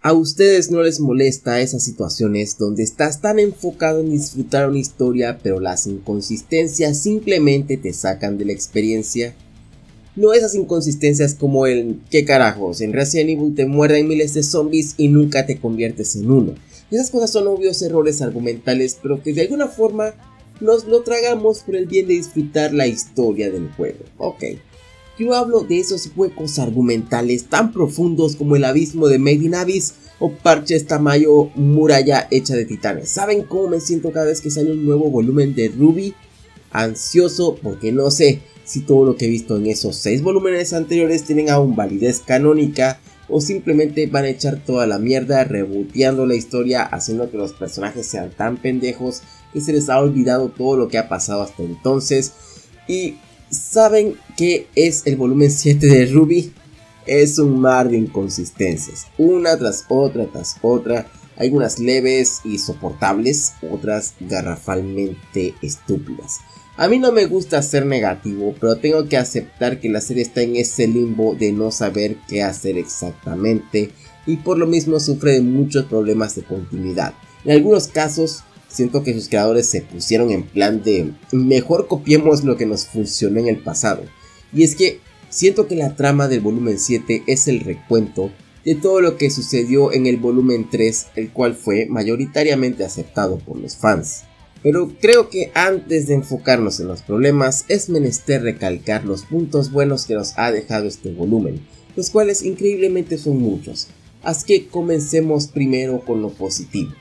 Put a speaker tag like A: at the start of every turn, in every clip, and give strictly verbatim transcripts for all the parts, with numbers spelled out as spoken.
A: ¿A ustedes no les molesta esas situaciones donde estás tan enfocado en disfrutar una historia pero las inconsistencias simplemente te sacan de la experiencia? No esas inconsistencias como el ¿qué carajos? En Resident Evil te muerden miles de zombies y nunca te conviertes en uno. Esas cosas son obvios errores argumentales, pero que de alguna forma nos lo tragamos por el bien de disfrutar la historia del juego. Ok, yo hablo de esos huecos argumentales tan profundos como el abismo de Made in Abyss o parches tamaño muralla hecha de titanes. ¿Saben cómo me siento cada vez que sale un nuevo volumen de RWBY? Ansioso porque no sé si todo lo que he visto en esos seis volúmenes anteriores tienen aún validez canónica o simplemente van a echar toda la mierda rebooteando la historia, haciendo que los personajes sean tan pendejos que se les ha olvidado todo lo que ha pasado hasta entonces. Y ¿saben qué es el volumen siete de RWBY? Es un mar de inconsistencias, una tras otra tras otra, algunas leves y soportables, otras garrafalmente estúpidas. A mí no me gusta ser negativo, pero tengo que aceptar que la serie está en ese limbo de no saber qué hacer exactamente y por lo mismo sufre de muchos problemas de continuidad. En algunos casos siento que sus creadores se pusieron en plan de mejor copiemos lo que nos funcionó en el pasado. Y es que siento que la trama del volumen siete es el recuento de todo lo que sucedió en el volumen tres, el cual fue mayoritariamente aceptado por los fans. Pero creo que antes de enfocarnos en los problemas es menester recalcar los puntos buenos que nos ha dejado este volumen, los cuales increíblemente son muchos. Así que comencemos primero con lo positivo.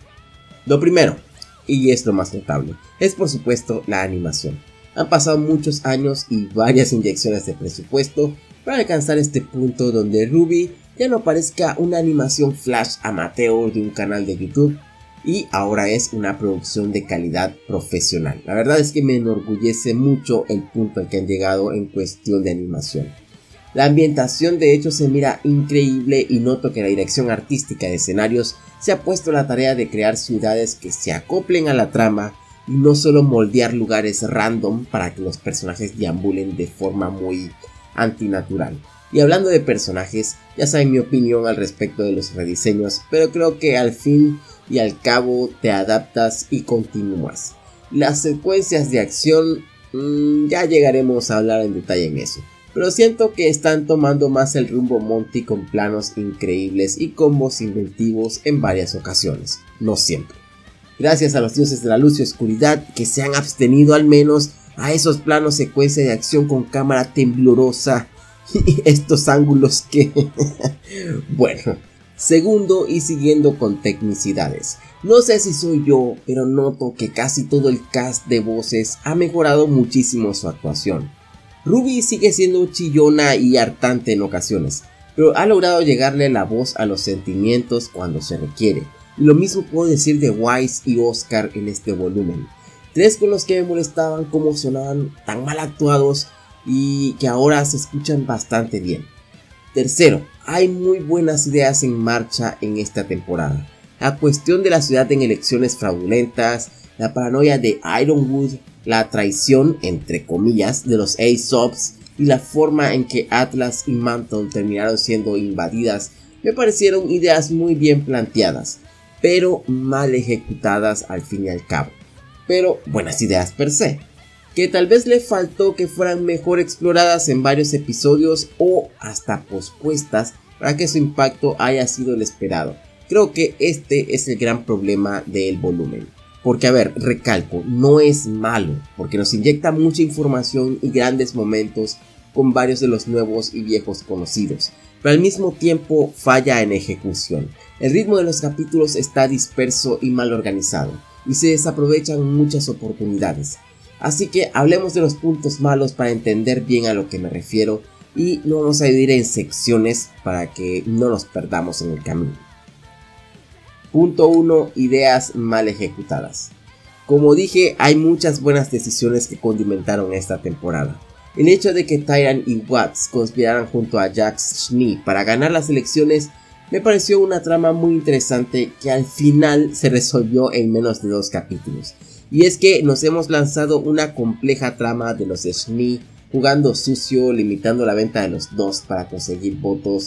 A: Lo primero, y es lo más notable, es por supuesto la animación. Han pasado muchos años y varias inyecciones de presupuesto para alcanzar este punto donde RWBY ya no parezca una animación flash amateur de un canal de YouTube y ahora es una producción de calidad profesional. La verdad es que me enorgullece mucho el punto al que han llegado en cuestión de animación. La ambientación de hecho se mira increíble y noto que la dirección artística de escenarios se ha puesto la tarea de crear ciudades que se acoplen a la trama y no solo moldear lugares random para que los personajes deambulen de forma muy antinatural. Y hablando de personajes, ya saben mi opinión al respecto de los rediseños, pero creo que al fin y al cabo te adaptas y continúas. Las secuencias de acción, mmm, ya llegaremos a hablar en detalle en eso. Pero siento que están tomando más el rumbo Monty con planos increíbles y combos inventivos en varias ocasiones, no siempre. Gracias a los dioses de la luz y oscuridad que se han abstenido al menos a esos planos secuencia de acción con cámara temblorosa y estos ángulos que... bueno, segundo y siguiendo con tecnicidades. No sé si soy yo, pero noto que casi todo el cast de voces ha mejorado muchísimo su actuación. RWBY sigue siendo chillona y hartante en ocasiones, pero ha logrado llegarle la voz a los sentimientos cuando se requiere. Y lo mismo puedo decir de Weiss y Oscar en este volumen. Tres con los que me molestaban cómo sonaban tan mal actuados y que ahora se escuchan bastante bien. Tercero, hay muy buenas ideas en marcha en esta temporada. La cuestión de la ciudad en elecciones fraudulentas, la paranoia de Ironwood, la traición, entre comillas, de los Aesop's y la forma en que Atlas y Mantle terminaron siendo invadidas me parecieron ideas muy bien planteadas, pero mal ejecutadas al fin y al cabo. Pero buenas ideas per se, que tal vez le faltó que fueran mejor exploradas en varios episodios o hasta pospuestas para que su impacto haya sido el esperado. Creo que este es el gran problema del volumen. Porque a ver, recalco, no es malo, porque nos inyecta mucha información y grandes momentos con varios de los nuevos y viejos conocidos, pero al mismo tiempo falla en ejecución. El ritmo de los capítulos está disperso y mal organizado, y se desaprovechan muchas oportunidades. Así que hablemos de los puntos malos para entender bien a lo que me refiero, y lo vamos a dividir en secciones para que no nos perdamos en el camino. Punto uno. Ideas mal ejecutadas. Como dije, hay muchas buenas decisiones que condimentaron esta temporada. El hecho de que Tyran y Watts conspiraran junto a Jax Schnee para ganar las elecciones me pareció una trama muy interesante que al final se resolvió en menos de dos capítulos. Y es que nos hemos lanzado una compleja trama de los Schnee jugando sucio, limitando la venta de los dos para conseguir votos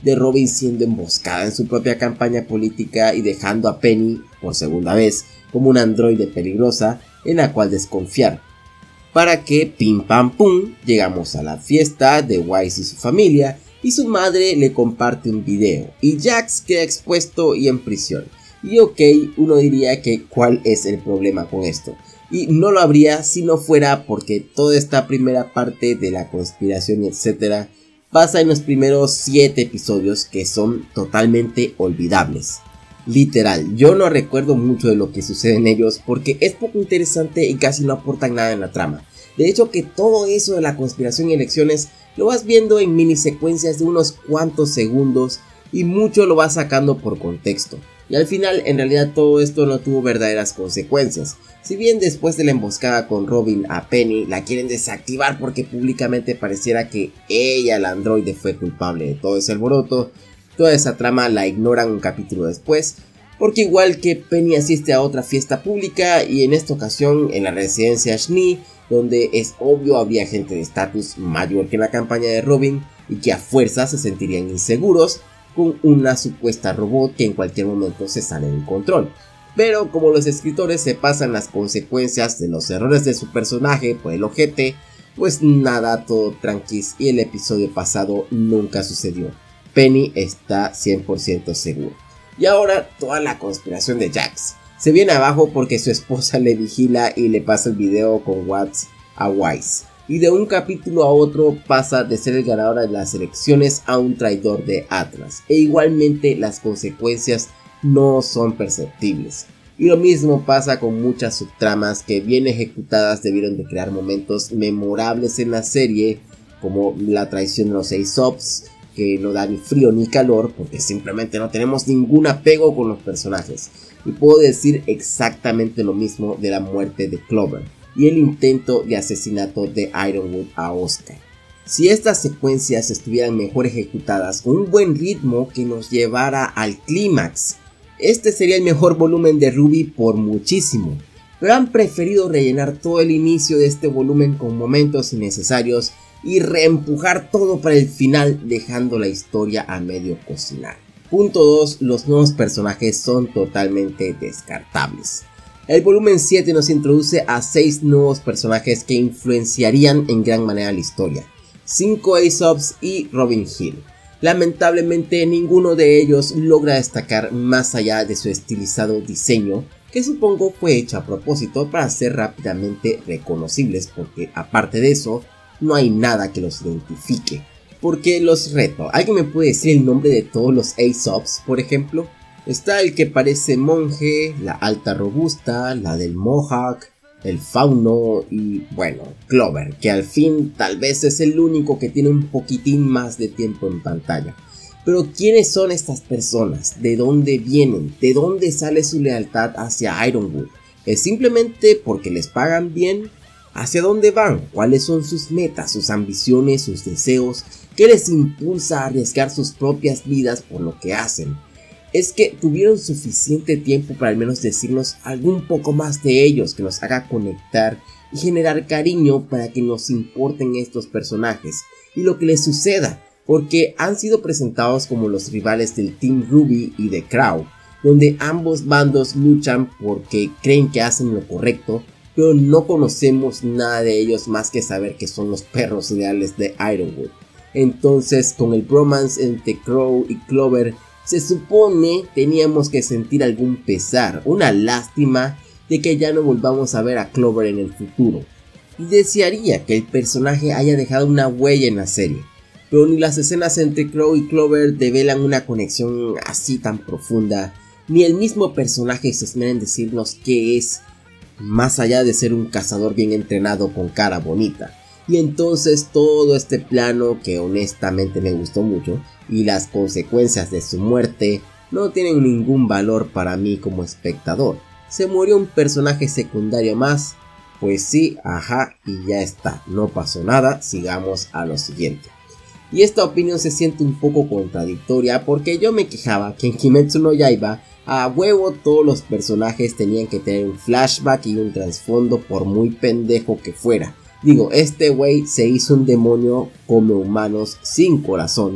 A: de Robin siendo emboscada en su propia campaña política y dejando a Penny, por segunda vez, como una androide peligrosa en la cual desconfiar. Para que, pim pam pum, llegamos a la fiesta de Wise y su familia y su madre le comparte un video y Jax queda expuesto y en prisión. Y ok, uno diría que ¿cuál es el problema con esto? Y no lo habría si no fuera porque toda esta primera parte de la conspiración y etcétera pasa en los primeros siete episodios que son totalmente olvidables. Literal, yo no recuerdo mucho de lo que sucede en ellos porque es poco interesante y casi no aportan nada en la trama. De hecho que todo eso de la conspiración y elecciones lo vas viendo en mini secuencias de unos cuantos segundos y mucho lo vas sacando por contexto. Y al final en realidad todo esto no tuvo verdaderas consecuencias. Si bien después de la emboscada con Robin a Penny la quieren desactivar porque públicamente pareciera que ella, la androide, fue culpable de todo ese alboroto, toda esa trama la ignoran un capítulo después, porque igual que Penny asiste a otra fiesta pública y en esta ocasión en la residencia Schnee, donde es obvio habría gente de estatus mayor que en la campaña de Robin y que a fuerza se sentirían inseguros con una supuesta robot que en cualquier momento se sale del control. Pero como los escritores se pasan las consecuencias de los errores de su personaje por el ojete, pues nada, todo tranquis y el episodio pasado nunca sucedió. Penny está cien por ciento seguro. Y ahora toda la conspiración de Jax se viene abajo porque su esposa le vigila y le pasa el video con Watts a Wise. Y de un capítulo a otro pasa de ser el ganador de las elecciones a un traidor de Atlas. E igualmente las consecuencias no son perceptibles. Y lo mismo pasa con muchas subtramas que bien ejecutadas debieron de crear momentos memorables en la serie, como la traición de los Aesop's, que no da ni frío ni calor porque simplemente no tenemos ningún apego con los personajes. Y puedo decir exactamente lo mismo de la muerte de Clover y el intento de asesinato de Ironwood a Oscar. Si estas secuencias estuvieran mejor ejecutadas con un buen ritmo que nos llevara al clímax, este sería el mejor volumen de Ruby por muchísimo, pero han preferido rellenar todo el inicio de este volumen con momentos innecesarios y reempujar todo para el final, dejando la historia a medio cocinar. Punto dos. Los nuevos personajes son totalmente descartables. El volumen siete nos introduce a seis nuevos personajes que influenciarían en gran manera la historia. cinco Aesop's y Robin Hill. Lamentablemente ninguno de ellos logra destacar más allá de su estilizado diseño, que supongo fue hecho a propósito para ser rápidamente reconocibles, porque aparte de eso no hay nada que los identifique. Porque los reto, ¿alguien me puede decir el nombre de todos los Aesop's, por ejemplo? Está el que parece monje, la alta robusta, la del Mohawk, el fauno y bueno, Clover, que al fin tal vez es el único que tiene un poquitín más de tiempo en pantalla. Pero ¿quiénes son estas personas? ¿De dónde vienen? ¿De dónde sale su lealtad hacia Ironwood? ¿Es simplemente porque les pagan bien? ¿Hacia dónde van? ¿Cuáles son sus metas, sus ambiciones, sus deseos? ¿Qué les impulsa a arriesgar sus propias vidas por lo que hacen? Es que tuvieron suficiente tiempo para al menos decirnos algún poco más de ellos que nos haga conectar y generar cariño para que nos importen estos personajes y lo que les suceda, porque han sido presentados como los rivales del Team Ruby y de Crow, donde ambos bandos luchan porque creen que hacen lo correcto, pero no conocemos nada de ellos más que saber que son los perros ideales de Ironwood. Entonces, con el bromance entre Crow y Clover, se supone teníamos que sentir algún pesar, una lástima de que ya no volvamos a ver a Clover en el futuro. Y desearía que el personaje haya dejado una huella en la serie, pero ni las escenas entre Crow y Clover develan una conexión así tan profunda, ni el mismo personaje se esmera en decirnos qué es, más allá de ser un cazador bien entrenado con cara bonita. Y entonces todo este plano, que honestamente me gustó mucho, y las consecuencias de su muerte no tienen ningún valor para mí como espectador. ¿Se murió un personaje secundario más? Pues sí, ajá, y ya está, no pasó nada, sigamos a lo siguiente. Y esta opinión se siente un poco contradictoria porque yo me quejaba que en Kimetsu no Yaiba a huevo todos los personajes tenían que tener un flashback y un trasfondo por muy pendejo que fuera. Digo, este güey se hizo un demonio come humanos sin corazón,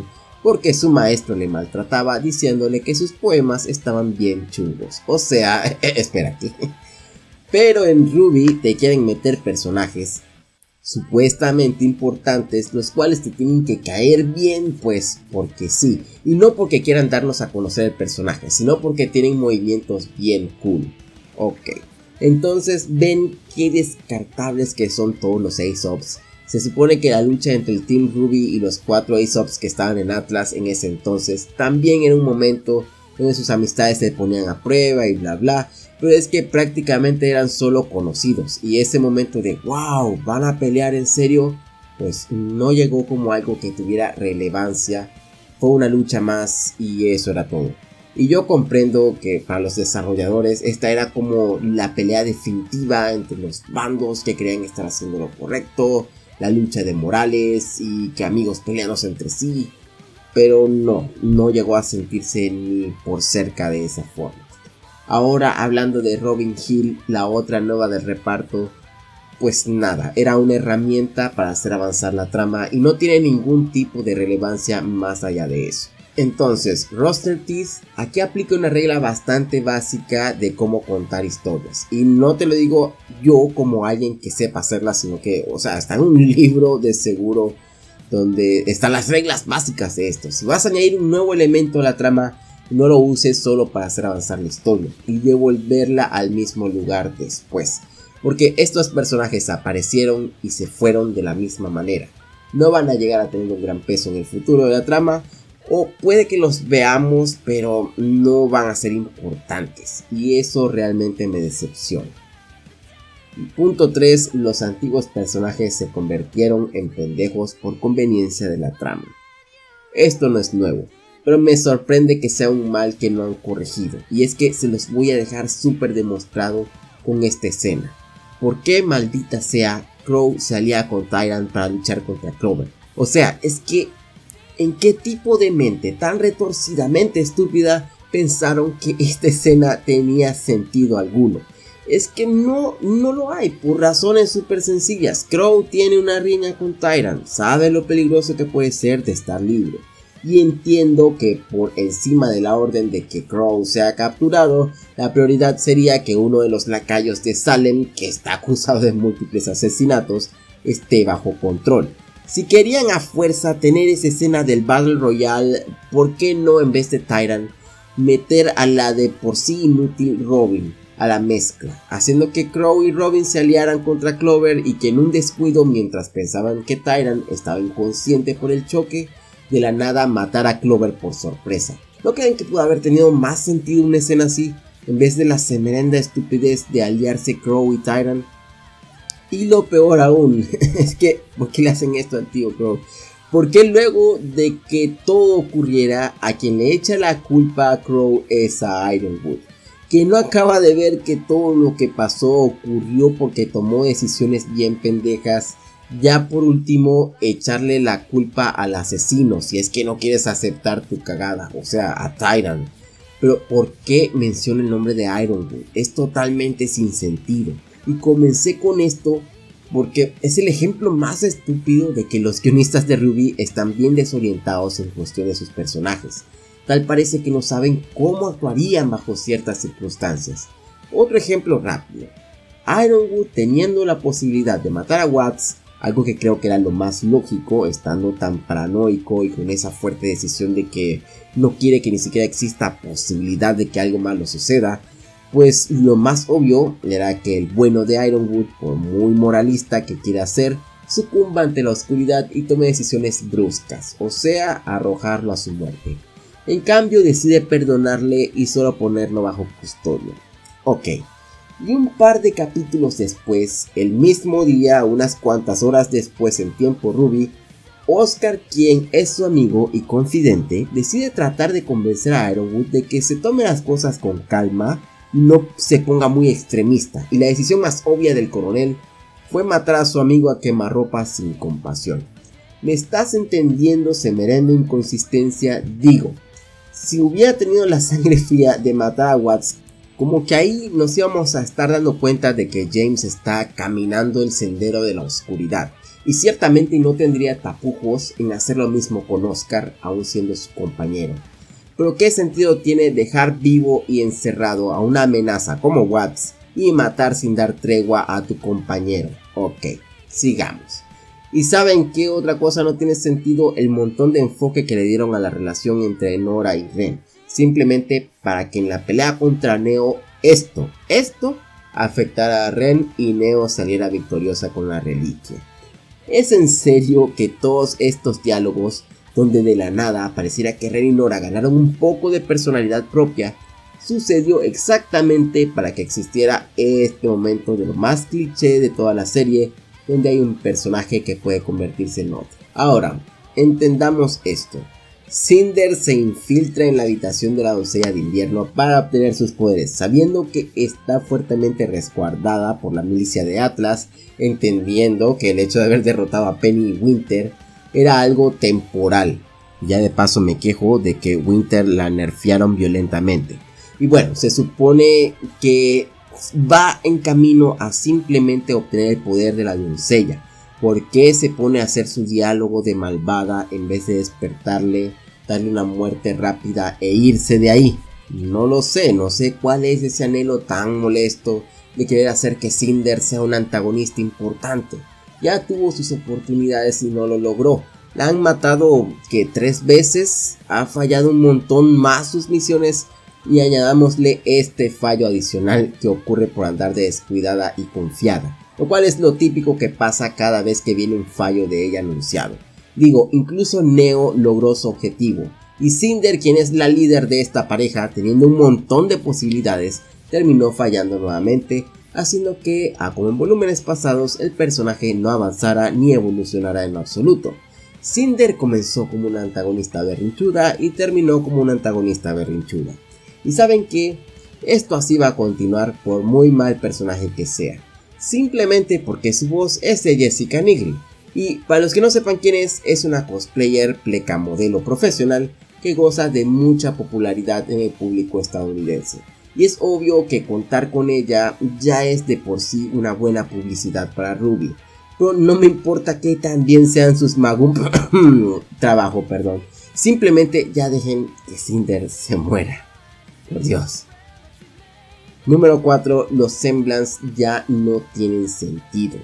A: porque su maestro le maltrataba diciéndole que sus poemas estaban bien chungos. O sea, espera aquí. Pero en RWBY te quieren meter personajes supuestamente importantes, los cuales te tienen que caer bien, pues porque sí, y no porque quieran darnos a conocer el personaje, sino porque tienen movimientos bien cool. Ok, entonces ven qué descartables que son todos los Ace-Ops. Se supone que la lucha entre el Team RWBY y los cuatro Ace-Ops que estaban en Atlas en ese entonces también era un momento donde sus amistades se ponían a prueba y bla bla. Pero es que prácticamente eran solo conocidos, y ese momento de wow, van a pelear en serio, pues no llegó como algo que tuviera relevancia. Fue una lucha más y eso era todo. Y yo comprendo que para los desarrolladores esta era como la pelea definitiva entre los bandos que creían estar haciendo lo correcto, la lucha de morales y que amigos peleándose entre sí, pero no, no llegó a sentirse ni por cerca de esa forma. Ahora hablando de Robin Hill, la otra nueva del reparto, pues nada, era una herramienta para hacer avanzar la trama y no tiene ningún tipo de relevancia más allá de eso. Entonces, Rooster Teeth aquí aplica una regla bastante básica de cómo contar historias. Y no te lo digo yo como alguien que sepa hacerla, sino que, o sea, está en un libro de seguro donde están las reglas básicas de esto. Si vas a añadir un nuevo elemento a la trama, no lo uses solo para hacer avanzar la historia y devolverla al mismo lugar después, porque estos personajes aparecieron y se fueron de la misma manera. No van a llegar a tener un gran peso en el futuro de la trama, o puede que los veamos pero no van a ser importantes, y eso realmente me decepciona. Punto tres. Los antiguos personajes se convirtieron en pendejos por conveniencia de la trama. Esto no es nuevo, pero me sorprende que sea un mal que no han corregido, y es que se los voy a dejar súper demostrado con esta escena. ¿Por qué maldita sea Crow se alía con Tyrant para luchar contra Clover? O sea, es que ¿en qué tipo de mente tan retorcidamente estúpida pensaron que esta escena tenía sentido alguno? Es que no, no lo hay, por razones súper sencillas. Crow tiene una riña con Tyrant, sabe lo peligroso que puede ser de estar libre. Y entiendo que por encima de la orden de que Crow sea capturado, la prioridad sería que uno de los lacayos de Salem, que está acusado de múltiples asesinatos, esté bajo control. Si querían a fuerza tener esa escena del Battle Royale, ¿por qué no en vez de Tyrant meter a la de por sí inútil Robin a la mezcla, haciendo que Crow y Robin se aliaran contra Clover y que en un descuido, mientras pensaban que Tyrant estaba inconsciente por el choque, de la nada matar a Clover por sorpresa? ¿No creen que pudo haber tenido más sentido una escena así, en vez de la semerenda estupidez de aliarse Crow y Tyrant? Y lo peor aún, es que, ¿por qué le hacen esto al tío Crow? Porque luego de que todo ocurriera, a quien le echa la culpa a Crow es a Ironwood, que no acaba de ver que todo lo que pasó ocurrió porque tomó decisiones bien pendejas. Ya por último, echarle la culpa al asesino si es que no quieres aceptar tu cagada, o sea, a Tyrant. Pero ¿por qué menciona el nombre de Ironwood? Es totalmente sin sentido. Y comencé con esto porque es el ejemplo más estúpido de que los guionistas de RWBY están bien desorientados en cuestión de sus personajes. Tal parece que no saben cómo actuarían bajo ciertas circunstancias. Otro ejemplo rápido. Ironwood, teniendo la posibilidad de matar a Watts, algo que creo que era lo más lógico, estando tan paranoico y con esa fuerte decisión de que no quiere que ni siquiera exista posibilidad de que algo malo suceda, pues lo más obvio era que el bueno de Ironwood, por muy moralista que quiera ser, sucumba ante la oscuridad y tome decisiones bruscas, o sea, arrojarlo a su muerte. En cambio decide perdonarle y solo ponerlo bajo custodia. Ok. Y un par de capítulos después, el mismo día, unas cuantas horas después en tiempo RWBY, Oscar, quien es su amigo y confidente, decide tratar de convencer a Ironwood de que se tome las cosas con calma y no se ponga muy extremista, y la decisión más obvia del coronel fue matar a su amigo a quemarropa sin compasión. ¿Me estás entendiendo, semerenda inconsistencia? Digo, si hubiera tenido la sangre fría de matar a Watts, como que ahí nos íbamos a estar dando cuenta de que James está caminando el sendero de la oscuridad, y ciertamente no tendría tapujos en hacer lo mismo con Oscar, aún siendo su compañero. Pero ¿qué sentido tiene dejar vivo y encerrado a una amenaza como Watts y matar sin dar tregua a tu compañero? Ok, sigamos. ¿Y saben qué otra cosa no tiene sentido? El montón de enfoque que le dieron a la relación entre Nora y Ren, simplemente para que en la pelea contra Neo esto, esto afectara a Ren y Neo saliera victoriosa con la reliquia. ¿Es en serio que todos estos diálogos, donde de la nada pareciera que Ren y Nora ganaron un poco de personalidad propia, sucedió exactamente para que existiera este momento de lo más cliché de toda la serie, donde hay un personaje que puede convertirse en otro? Ahora, entendamos esto. Cinder se infiltra en la habitación de la doncella de invierno para obtener sus poderes, sabiendo que está fuertemente resguardada por la milicia de Atlas, entendiendo que el hecho de haber derrotado a Penny y Winter era algo temporal. Ya de paso me quejo de que Winter la nerfearon violentamente. Y bueno, se supone que va en camino a simplemente obtener el poder de la doncella. ¿Por qué se pone a hacer su diálogo de malvada en vez de despertarle, darle una muerte rápida e irse de ahí? No lo sé, no sé cuál es ese anhelo tan molesto de querer hacer que Cinder sea un antagonista importante. Ya tuvo sus oportunidades y no lo logró. La han matado que tres veces, ha fallado un montón más sus misiones. Y añadámosle este fallo adicional que ocurre por andar de descuidada y confiada, lo cual es lo típico que pasa cada vez que viene un fallo de ella anunciado. Digo, incluso Neo logró su objetivo, y Cinder, quien es la líder de esta pareja, teniendo un montón de posibilidades, terminó fallando nuevamente, haciendo que, a como en volúmenes pasados, el personaje no avanzara ni evolucionara en lo absoluto. Cinder comenzó como una antagonista berrinchuda y terminó como una antagonista berrinchuda. Y saben que esto así va a continuar por muy mal personaje que sea, simplemente porque su voz es de Jessica Nigri. Y para los que no sepan quién es, es una cosplayer pleca modelo profesional que goza de mucha popularidad en el público estadounidense. Y es obvio que contar con ella ya es de por sí una buena publicidad para Ruby. Pero no me importa que también sean sus magum trabajo, perdón. Simplemente ya dejen que Cinder se muera. Por Dios. Número cuatro. Los semblants ya no tienen sentido.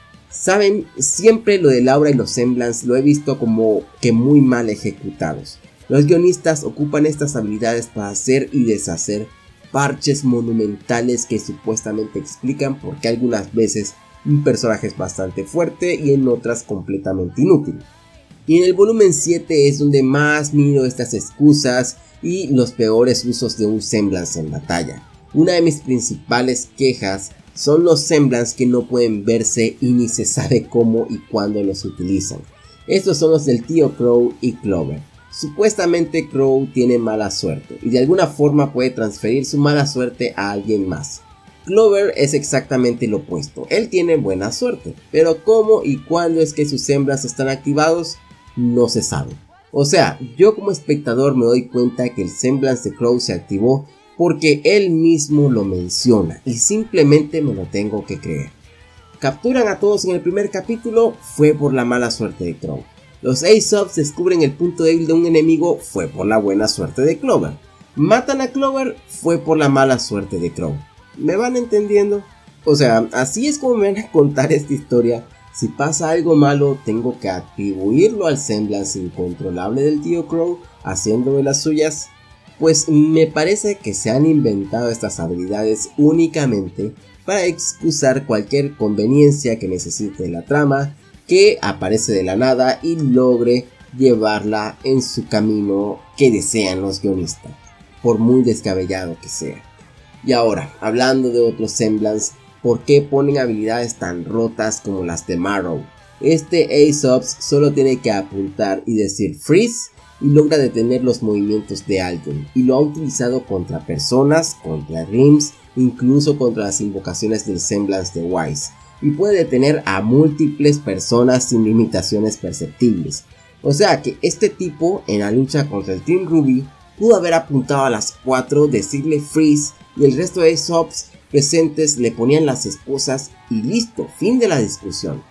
A: Saben, siempre lo de Laura y los semblants lo he visto como que muy mal ejecutados. Los guionistas ocupan estas habilidades para hacer y deshacer parches monumentales que supuestamente explican por qué algunas veces un personaje es bastante fuerte y en otras completamente inútil. Y en el volumen siete es donde más miro estas excusas y los peores usos de un semblance en batalla. Una de mis principales quejas son los semblants que no pueden verse y ni se sabe cómo y cuándo los utilizan. Estos son los del tío Crow y Clover. Supuestamente Crow tiene mala suerte y de alguna forma puede transferir su mala suerte a alguien más. Clover es exactamente lo opuesto, él tiene buena suerte, pero cómo y cuándo es que sus semblants están activados no se sabe. O sea, yo como espectador me doy cuenta que el semblance de Crow se activó porque él mismo lo menciona y simplemente me lo tengo que creer. Capturan a todos en el primer capítulo, fue por la mala suerte de Crow. Los Aesop's descubren el punto débil de un enemigo, fue por la buena suerte de Clover. Matan a Clover, fue por la mala suerte de Crow. ¿Me van entendiendo? O sea, así es como me van a contar esta historia. Si pasa algo malo, tengo que atribuirlo al semblance incontrolable del tío Crow, haciendo de las suyas. Pues me parece que se han inventado estas habilidades únicamente para excusar cualquier conveniencia que necesite la trama, que aparece de la nada y logre llevarla en su camino que desean los guionistas, por muy descabellado que sea. Y ahora, hablando de otros semblants, ¿por qué ponen habilidades tan rotas como las de Marrow? Este Aesop's solo tiene que apuntar y decir freeze y logra detener los movimientos de alguien, y lo ha utilizado contra personas, contra Rims, incluso contra las invocaciones del semblance de Wise, y puede detener a múltiples personas sin limitaciones perceptibles. O sea que este tipo en la lucha contra el Team Ruby pudo haber apuntado a las cuatro, decirle freeze y el resto de Aesop's presentes le ponían las esposas y listo, fin de la discusión.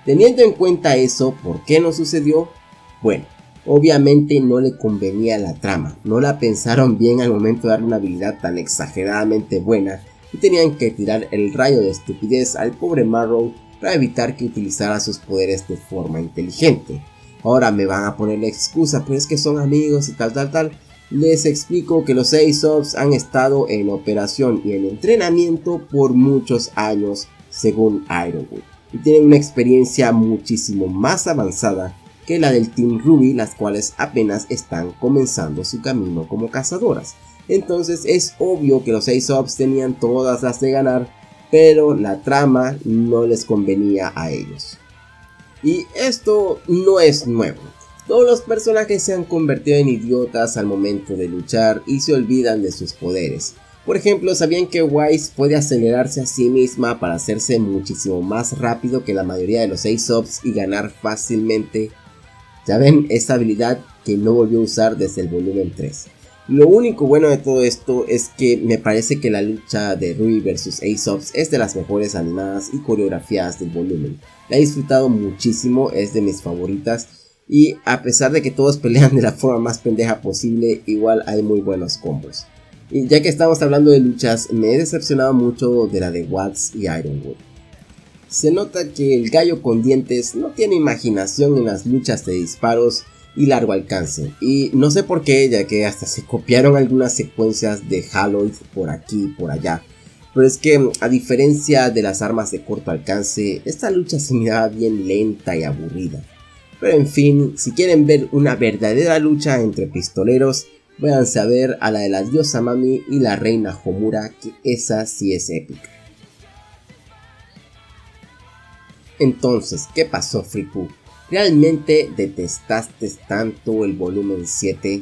A: Teniendo en cuenta eso, ¿por qué no sucedió? Bueno, obviamente no le convenía la trama, no la pensaron bien al momento de darle una habilidad tan exageradamente buena y tenían que tirar el rayo de estupidez al pobre Marrow para evitar que utilizara sus poderes de forma inteligente. Ahora me van a poner la excusa, pero es que son amigos y tal tal tal. Les explico que los Aesop's han estado en operación y en entrenamiento por muchos años según Ironwood, y tienen una experiencia muchísimo más avanzada que la del Team Ruby, las cuales apenas están comenzando su camino como cazadoras. Entonces es obvio que los Aesop's tenían todas las de ganar, pero la trama no les convenía a ellos. Y esto no es nuevo. Todos los personajes se han convertido en idiotas al momento de luchar y se olvidan de sus poderes. Por ejemplo, ¿sabían que Wise puede acelerarse a sí misma para hacerse muchísimo más rápido que la mayoría de los Aesop's y ganar fácilmente? Ya ven, esa habilidad que no volvió a usar desde el volumen tres. Lo único bueno de todo esto es que me parece que la lucha de Ruby versus Aesop's es de las mejores animadas y coreografiadas del volumen. La he disfrutado muchísimo, es de mis favoritas. Y a pesar de que todos pelean de la forma más pendeja posible, igual hay muy buenos combos. Y ya que estamos hablando de luchas, me he decepcionado mucho de la de Watts y Ironwood. Se nota que el gallo con dientes no tiene imaginación en las luchas de disparos y largo alcance. Y no sé por qué, ya que hasta se copiaron algunas secuencias de Haloid por aquí y por allá. Pero es que, a diferencia de las armas de corto alcance, esta lucha se miraba bien lenta y aburrida. Pero en fin, si quieren ver una verdadera lucha entre pistoleros, váyanse a ver a la de la diosa Mami y la reina Homura, que esa sí es épica. Entonces, ¿qué pasó, Friku? ¿Realmente detestaste tanto el volumen siete?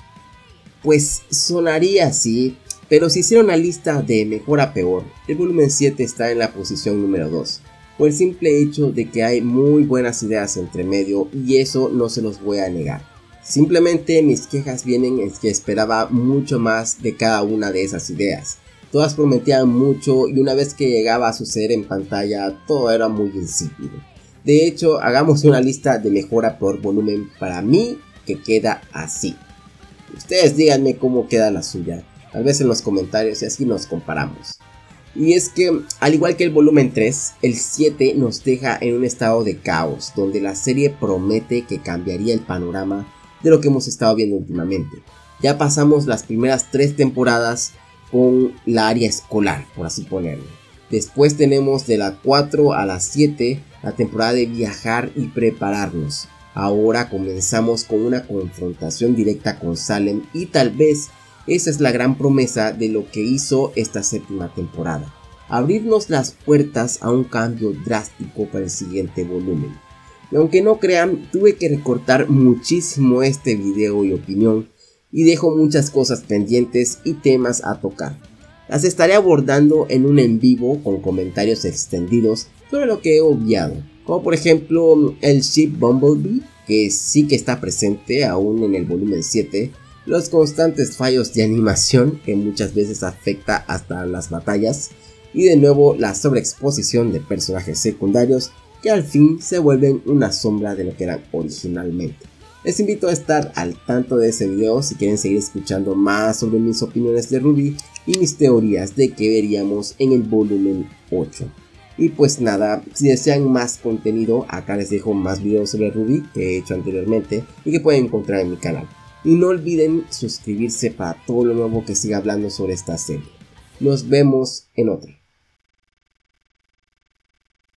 A: Pues sonaría así, pero si hiciera una lista de mejor a peor, el volumen siete está en la posición número dos. Por el simple hecho de que hay muy buenas ideas entre medio, y eso no se los voy a negar. Simplemente mis quejas vienen en que esperaba mucho más de cada una de esas ideas. Todas prometían mucho y una vez que llegaba a suceder en pantalla todo era muy insípido. De hecho, hagamos una lista de mejor a peor volumen para mí que queda así. Ustedes díganme cómo queda la suya, tal vez en los comentarios y así nos comparamos. Y es que, al igual que el volumen tres, el siete nos deja en un estado de caos, donde la serie promete que cambiaría el panorama de lo que hemos estado viendo últimamente. Ya pasamos las primeras tres temporadas con la área escolar, por así ponerlo. Después tenemos de la cuatro a la siete la temporada de viajar y prepararnos. Ahora comenzamos con una confrontación directa con Salem y tal vez esa es la gran promesa de lo que hizo esta séptima temporada. Abrirnos las puertas a un cambio drástico para el siguiente volumen. Y aunque no crean, tuve que recortar muchísimo este video y opinión. Y dejo muchas cosas pendientes y temas a tocar. Las estaré abordando en un en vivo con comentarios extendidos sobre lo que he obviado. Como por ejemplo el Ship Bumblebee, que sí que está presente aún en el volumen siete. Los constantes fallos de animación que muchas veces afecta hasta las batallas y de nuevo la sobreexposición de personajes secundarios que al fin se vuelven una sombra de lo que eran originalmente. Les invito a estar al tanto de ese video si quieren seguir escuchando más sobre mis opiniones de Ruby y mis teorías de qué veríamos en el volumen ocho. Y pues nada, si desean más contenido, acá les dejo más videos sobre Ruby que he hecho anteriormente y que pueden encontrar en mi canal. Y no olviden suscribirse para todo lo nuevo que siga hablando sobre esta serie. Nos vemos en otra.